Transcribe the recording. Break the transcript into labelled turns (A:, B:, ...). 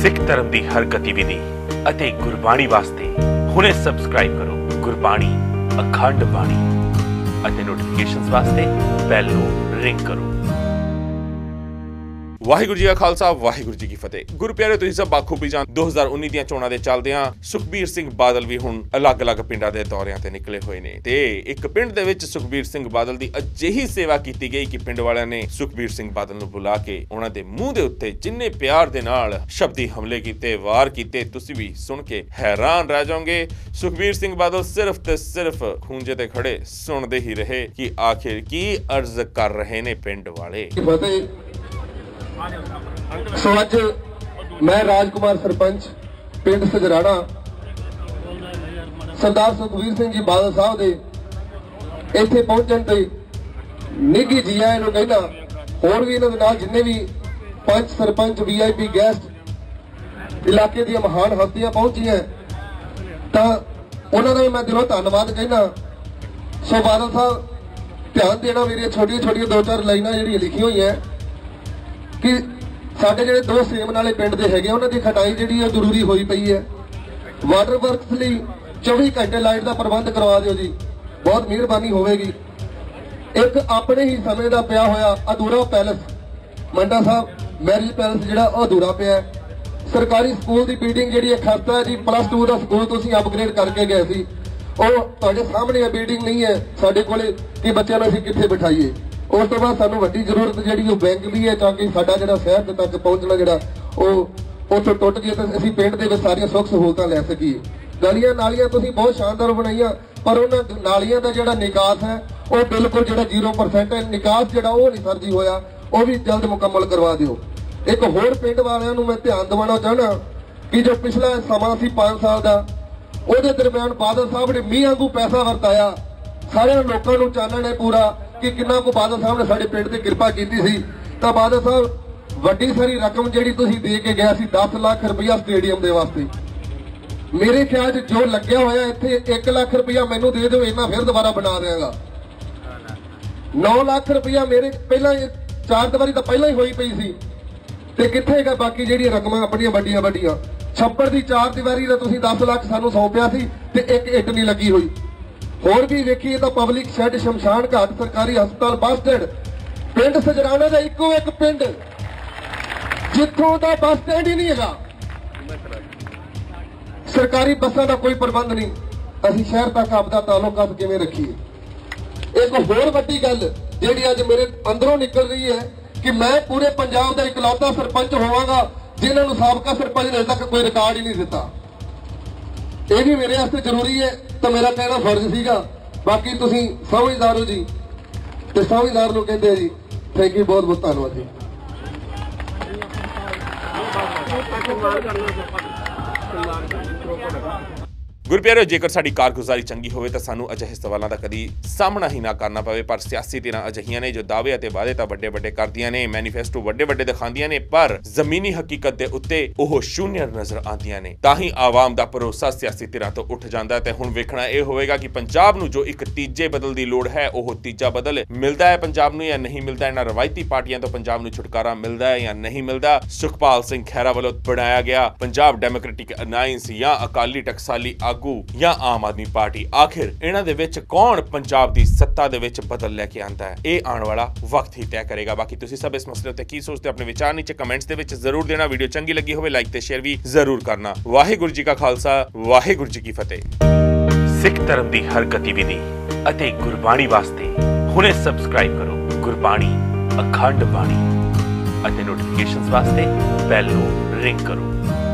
A: सिख धर्म की हर गतिविधि ਅਤੇ ਗੁਰਬਾਣੀ ਵਾਸਤੇ ਹੁਣੇ ਸਬਸਕ੍ਰਾਈਬ ਕਰੋ ਗੁਰਬਾਣੀ ਅਖੰਡ ਬਾਣੀ ਅਤੇ ਨੋਟੀਫਿਕੇਸ਼ਨਸ ਵਾਸਤੇ ਬੈਲ ਨੂੰ ਰਿੰਗ ਕਰੋ। ਵਾਹਿਗੁਰੂ ਜੀ ਕਾ ਖਾਲਸਾ ਵਾਹਿਗੁਰੂ ਜੀ ਕੀ ਫਤਿਹ। ਗੁਰੂ ਪਿਆਰੇ ਤੁਸੀਂ ਸਭ ਬਾਖੂਬੀ ਜਾਣ 2019 ਦੀਆਂ ਚੋਣਾਂ ਦੇ ਚੱਲਦਿਆਂ ਸੁਖਬੀਰ ਸਿੰਘ ਬਾਦਲ ਵੀ ਹੁਣ ਅਲੱਗ-ਅਲੱਗ ਪਿੰਡਾਂ ਦੇ ਦੌਰਿਆਂ ਤੇ ਨਿਕਲੇ ਹੋਏ ਨੇ ਤੇ ਇੱਕ ਪਿੰਡ ਦੇ ਵਿੱਚ ਸੁਖਬੀਰ ਸਿੰਘ ਬਾਦਲ ਦੀ ਅਜਿਹੀ ਸੇਵਾ ਕੀਤੀ ਗਈ ਕਿ ਪਿੰਡ ਵਾਲਿਆਂ ਨੇ ਸੁਖਬੀਰ ਸਿੰਘ ਬਾਦਲ ਨੂੰ ਬੁਲਾ ਕੇ ਉਹਨਾਂ ਦੇ ਮੂੰਹ ਦੇ ਉੱਤੇ ਜਿੰਨੇ ਪਿਆਰ ਦੇ ਨਾਲ ਸ਼ਬਦੀ ਹਮਲੇ ਕੀਤੇ, ਵਾਰ ਕੀਤੇ, ਤੁਸੀਂ ਵੀ ਸੁਣ ਕੇ ਹੈਰਾਨ ਰਹਿ ਜਾਓਗੇ। ਸੁਖਬੀਰ ਸਿੰਘ ਬਾਦਲ ਸਿਰਫ ਤੇ ਸਿਰਫ ਖੂੰਜੇ ਤੇ ਖੜੇ ਸੁਣਦੇ ਹੀ ਰਹੇ ਕਿ ਆਖਿਰ ਕੀ ਅਰਜ਼ ਕਰ ਰਹੇ ਨੇ ਪਿੰਡ ਵਾਲੇ।
B: ਸੋ ਅੱਜ ਮੈਂ ਰਾਜਕੁਮਾਰ ਸਰਪੰਚ ਪਿੰਡ ਸਜਰਾਣਾ ਸਰਦਾਰ ਸੁਖਬੀਰ ਸਿੰਘ ਜੀ ਬਾਦਲ ਸਾਹਿਬ ਦੇ ਇੱਥੇ ਪਹੁੰਚਣ ਤੇ ਨਿੱਘੀ ਜੀ ਆਇਆਂ ਨੂੰ ਕਹਿੰਦਾ। ਹੋਰ ਵੀ ਇਹਨਾਂ ਦੇ ਨਾਲ ਜਿੰਨੇ ਵੀ ਪੰਚ ਸਰਪੰਚ VIP ਗੈਸਟ ਇਲਾਕੇ ਦੀਆਂ ਮਹਾਨ ਹਸਤੀਆਂ ਪਹੁੰਚੀਆਂ ਤਾਂ ਉਹਨਾਂ ਦਾ ਵੀ ਮੈਂ ਦਿਲੋਂ ਧੰਨਵਾਦ ਕਹਿੰਦਾ। ਸੋ ਬਾਦਲ ਸਾਹਿਬ ਧਿਆਨ ਦੇਣਾ, ਮੇਰੀਆਂ ਛੋਟੀਆਂ 2-4 ਲਾਈਨਾਂ ਜਿਹੜੀਆਂ ਲਿਖੀਆਂ ਹੋਈਆਂ ਕਿ ਸਾਡੇ ਜਿਹੜੇ 2 ਸੇਮ ਨਾਲੇ ਪਿੰਡ ਦੇ ਹੈਗੇ ਉਹਨਾਂ ਦੀ ਖਟਾਈ ਜਿਹੜੀ ਉਹ ਜ਼ਰੂਰੀ ਹੋਈ ਪਈ ਹੈ। ਵਾਟਰ ਵਰਕਸ ਲਈ 24 ਘੰਟੇ ਲਾਈਟ ਦਾ ਪ੍ਰਬੰਧ ਕਰਵਾ ਦਿਓ ਜੀ, ਬਹੁਤ ਮਿਹਰਬਾਨੀ ਹੋਵੇਗੀ। ਇੱਕ ਆਪਣੇ ਹੀ ਸਮੇਂ ਦਾ ਪਿਆ ਹੋਇਆ ਅਧੂਰਾ palace Manda Sahib marriage palace ਜਿਹੜਾ ਉਹ ਅਧੂਰਾ ਪਿਆ। ਸਰਕਾਰੀ ਸਕੂਲ ਦੀ ਬਿਲਡਿੰਗ ਜਿਹੜੀ ਇੱਕ ਖਸਤਾ ਹੈ ਜੀ, +2 ਦਾ ਸਕੂਲ ਤੁਸੀਂ ਅਪਗ੍ਰੇਡ ਕਰਕੇ ਗਏ ਸੀ, ਉਹ ਤੁਹਾਡੇ ਸਾਹਮਣੇ ਇਹ ਬਿਲਡਿੰਗ ਨਹੀਂ ਹੈ ਸਾਡੇ ਕੋਲੇ ਕਿ ਬੱਚਿਆਂ ਨੂੰ ਅਸੀਂ ਕਿੱਥੇ ਬਿਠਾਈਏ। ਉਸ ਤੋਂ ਬਾਅਦ ਸਾਨੂੰ ਵੱਡੀ ਜ਼ਰੂਰਤ ਜਿਹੜੀ ਉਹ ਬੈਂਕ ਦੀ ਹੈ ਤਾਂ ਕਿ ਸਾਡਾ ਜਿਹੜਾ ਸ਼ਹਿਰ ਦੇ ਤੱਕ ਪਹੁੰਚਣਾ ਜਿਹੜਾ ਉਹ ਉੱਥੋਂ ਟੁੱਟ ਗਿਆ ਤਾਂ ਅਸੀਂ ਪਿੰਡ ਦੇ ਵਿੱਚ ਸਾਰੀਆਂ ਸੁੱਖ ਸਹੂਲਤਾਂ ਲੈ ਸਕੀਏ। ਗਲੀਆਂ ਨਾਲੀਆਂ ਤੁਸੀਂ ਬਹੁਤ ਸ਼ਾਨਦਾਰ ਬਣਾਈਆਂ ਪਰ ਉਹਨਾਂ ਨਾਲੀਆਂ ਦਾ ਜਿਹੜਾ ਨਿਕਾਸ ਹੈ ਉਹ ਬਿਲਕੁਲ ਜਿਹੜਾ 0% ਹੈ। ਨਿਕਾਸ ਜਿਹੜਾ ਉਹ ਨਹੀਂ ਸਰਜੀ ਹੋਇਆ, ਉਹ ਵੀ ਜਲਦ ਮੁਕੰਮਲ ਕਰਵਾ ਦਿਓ। ਇੱਕ ਹੋਰ ਪਿੰਡ ਵਾਲਿਆਂ ਨੂੰ ਮੈਂ ਧਿਆਨ ਦਿਵਾਉਣਾ ਚਾਹਣਾ ਕਿ ਜੋ ਪਿਛਲਾ ਸਮਾਂ ਸੀ 5 ਸਾਲ ਦਾ, ਉਹਦੇ ਦਰਮਿਆਨ ਬਾਦਲ ਸਾਹਿਬ ਨੇ ਮੀਂਹ ਵਾਂਗੂ ਪੈਸਾ ਵਰਤਾਇਆ। ਸਾਰਿਆਂ ਲੋਕਾਂ ਨੂੰ ਚਾਨਣ ਹੈ ਪੂਰਾ ਕਿ ਕਿੰਨਾ ਕੁ ਬਾਦਲ ਸਾਹਿਬ ਨੇ ਸਾਡੇ ਪਿੰਡ ਤੇ ਕਿਰਪਾ ਕੀਤੀ ਸੀ। ਤਾਂ ਬਾਦਲ ਸਾਹਿਬ ਵੱਡੀ ਸਾਰੀ ਰਕਮ ਜਿਹੜੀ ਤੁਸੀਂ ਦੇ ਕੇ ਗਿਆ ਸੀ 10 ਲੱਖ ਰੁਪਇਆ ਸਟੇਡੀਅਮ ਦੇ ਵਾਸਤੇ, ਮੇਰੇ ਖਿਆਲ 'ਚ ਜੋ ਲੱਗਿਆ ਹੋਇਆ ਇੱਥੇ 1 ਲੱਖ ਰੁਪਇਆ ਮੈਨੂੰ ਦੇ ਦਿਓ, ਇਹਨਾਂ ਫਿਰ ਦੁਬਾਰਾ ਬਣਾ ਦਿਆਂਗਾ। 9 ਲੱਖ ਰੁਪਇਆ ਮੇਰੇ ਪਹਿਲਾਂ 4 ਦੀਵਾਰੀ ਤਾਂ ਪਹਿਲਾਂ ਹੀ ਹੋਈ ਪਈ ਸੀ ਤੇ ਕਿੱਥੇ ਹੈਗਾ ਬਾਕੀ ਜਿਹੜੀਆਂ ਰਕਮਾਂ ਆਪਣੀਆਂ ਵੱਡੀਆਂ। ਛੱਪੜ ਦੀ 4 ਦੀਵਾਰੀ ਦਾ ਤੁਸੀਂ 10 ਲੱਖ ਸਾਨੂੰ ਸੌਂਪਿਆ ਸੀ ਤੇ ਇੱਕ ਇੱਟ ਨਹੀਂ ਲੱਗੀ ਹੋਈ। ਹੋਰ ਵੀ ਵੇਖੀਏ ਤਾਂ ਪਬਲਿਕ ਸ਼ੈੱਡ, ਸ਼ਮਸ਼ਾਨ ਘਾਟ, ਸਰਕਾਰੀ ਹਸਪਤਾਲ, ਬੱਸ ਸਟੈਂਡ, ਪਿੰਡ ਸਜਰਾਣਾ ਦਾ ਇੱਕੋ ਇੱਕ ਪਿੰਡ ਜਿੱਥੋਂ ਦਾ ਬੱਸ ਸਟੈਂਡ ਹੀ ਨਹੀਂ ਹੈਗਾ, ਸਰਕਾਰੀ ਬੱਸਾਂ ਦਾ ਕੋਈ ਪ੍ਰਬੰਧ ਨਹੀਂ। ਅਸੀਂ ਸ਼ਹਿਰ ਤੱਕ ਆਪਦਾ ਤਾਲੁਕਾਤ ਕਿਵੇਂ ਰੱਖੀਏ। ਇੱਕ ਹੋਰ ਵੱਡੀ ਗੱਲ ਜਿਹੜੀ ਅੱਜ ਮੇਰੇ ਅੰਦਰੋਂ ਨਿਕਲ ਰਹੀ ਹੈ ਕਿ ਮੈਂ ਪੂਰੇ ਪੰਜਾਬ ਦਾ ਇਕਲੌਤਾ ਸਰਪੰਚ ਹੋਵਾਂਗਾ ਜਿਨ੍ਹਾਂ ਨੂੰ ਸਾਬਕਾ ਸਰਪੰਚ ਨੇ ਅਜੇ ਤੱਕ ਕੋਈ ਰਿਕਾਰਡ ਹੀ ਨਹੀਂ ਦਿੱਤਾ। ਇਹ ਵੀ ਮੇਰੇ ਵਾਸਤੇ ਜ਼ਰੂਰੀ ਹੈ ਤਾਂ ਮੇਰਾ ਕਹਿਣਾ ਫਰਜ਼ ਸੀਗਾ। ਬਾਕੀ ਤੁਸੀਂ ਸਮਝਦਾਰ ਹੋ ਜੀ ਤੇ ਸਮਝਦਾਰ ਨੂੰ ਕਹਿੰਦੇ ਜੀ ਥੈਂਕ ਯੂ, ਬਹੁਤ ਬਹੁਤ ਧੰਨਵਾਦ ਜੀ।
A: ਗੁਰਪਿਆਰਿਓ, ਜੇਕਰ ਸਾਡੀ ਕਾਰਗੁਜ਼ਾਰੀ ਚੰਗੀ ਹੋਵੇ ਤਾਂ ਸਾਨੂੰ ਅਜਿਹੇ ਸਵਾਲਾਂ ਦਾ ਕਦੀ ਸਾਹਮਣਾ ਹੀ ਨਾ ਕਰਨਾ ਪਵੇ। ਪਰ ਸਿਆਸੀ ਧਿਰਾਂ ਅਜਿਹੀਆਂ ਨੇ ਜੋ ਦਾਅਵੇ ਅਤੇ ਵਾਅਦੇ ਤਾਂ ਵੱਡੇ ਕਰਦੀਆਂ ਨੇ, ਮੈਨੀਫੈਸਟੋ ਵੱਡੇ ਦਿਖਾਉਂਦੀਆਂ ਨੇ, ਪਰ ਜ਼ਮੀਨੀ ਹਕੀਕਤ ਦੇ ਉੱਤੇ ਉਹ ਸ਼ੂਨਿਆ ਨਜ਼ਰ ਆਉਂਦੀਆਂ ਨੇ। ਤਾਂ ਹੀ ਆਵਾਮ ਦਾ ਭਰੋਸਾ ਸਿਆਸੀ ਧਿਰਾਂ ਤੋਂ ਉੱਠ ਜਾਂਦਾ ਤੇ ਹੁਣ ਵੇਖਣਾ ਇਹ ਹੋਵੇਗਾ ਕਿ ਪੰਜਾਬ ਨੂੰ ਜੋ ਇੱਕ ਤੀਜੇ ਬਦਲ ਦੀ ਲੋੜ ਹੈ ਉਹ ਤੀਜਾ ਬਦਲ ਮਿਲਦਾ ਹੈ ਪੰਜਾਬ ਨੂੰ ਜਾਂ ਨਹੀਂ ਮਿਲਦਾ। ਇਹਨਾਂ ਰਵਾਇਤੀ ਪਾਰਟੀਆਂ ਤੋਂ ਪੰਜਾਬ ਨੂੰ ਛੁਟਕਾਰਾ ਮਿਲਦਾ ਹੈ ਜਾਂ ਨਹੀਂ ਮਿਲਦਾ। ਸੁਖਪਾਲ ਸਿੰਘ ਖਹਿਰਾ ਵੱਲੋਂ ਬਣਾਇਆ ਗਿਆ ਪੰਜਾਬ ਡੈਮੋਕ੍ਰੈਟਿਕ ਅਲਾਇੰਸ ਜਾਂ ਅਕਾਲੀ ਟਕਸਾਲੀ ਜਾਂ ਆਮ ਆਦਮੀ ਪਾਰਟੀ, ਆਖਿਰ ਇਹਨਾਂ ਦੇ ਵਿੱਚ ਕੌਣ ਪੰਜਾਬ ਦੀ ਸੱਤਾ ਦੇ ਵਿੱਚ ਬਦਲ ਲੈ ਕੇ ਆਂਦਾ ਹੈ, ਇਹ ਆਉਣ ਵਾਲਾ ਵਕਤ ਹੀ ਤੈਅ ਕਰੇਗਾ। ਬਾਕੀ ਤੁਸੀਂ ਸਭ ਇਸ ਮਸਲੇ ਉੱਤੇ ਕੀ ਸੋਚਦੇ ਹੋ, ਆਪਣੇ ਵਿਚਾਰ ਨੀਚੇ ਕਮੈਂਟਸ ਦੇ ਵਿੱਚ ਜ਼ਰੂਰ ਦੇਣਾ। ਵੀਡੀਓ ਚੰਗੀ ਲੱਗੀ ਹੋਵੇ ਲਾਈਕ ਤੇ ਸ਼ੇਅਰ ਵੀ ਜ਼ਰੂਰ ਕਰਨਾ। ਵਾਹਿਗੁਰੂ ਜੀ ਕਾ ਖਾਲਸਾ ਵਾਹਿਗੁਰੂ ਜੀ ਕੀ ਫਤਿਹ। ਸਿੱਖ ਧਰਮ ਦੀ ਹਰ ਗਤੀਵਿਧੀ ਅਤੇ ਗੁਰਬਾਣੀ ਵਾਸਤੇ ਹੁਣੇ ਸਬਸਕ੍ਰਾਈਬ ਕਰੋ ਗੁਰਬਾਣੀ ਅਖੰਡ ਬਾਣੀ ਅਤੇ ਨੋਟੀਫਿਕੇਸ਼ਨਸ ਵਾਸਤੇ ਬੈਲ ਨੂੰ ਰਿੰਗ ਕਰੋ।